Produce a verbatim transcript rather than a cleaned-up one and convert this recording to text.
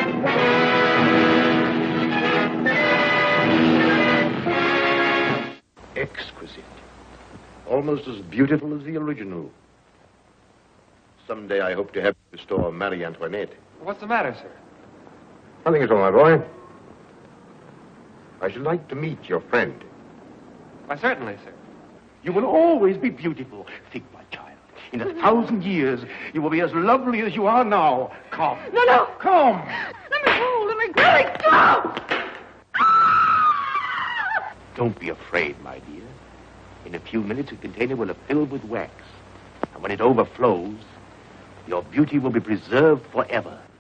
Exquisite. Almost as beautiful as the original. Someday I hope to have you restore Marie Antoinette. What's the matter, sir? Nothing at all, my boy. I should like to meet your friend. Why, certainly, sir. You will always be beautiful. Think, my child. In a thousand years, you will be as lovely as you are now. Come. No, no. Come. Let me go. Let me go. Let me go. Don't be afraid, my dear. In a few minutes, the container will have filled with wax. And when it overflows, your beauty will be preserved forever.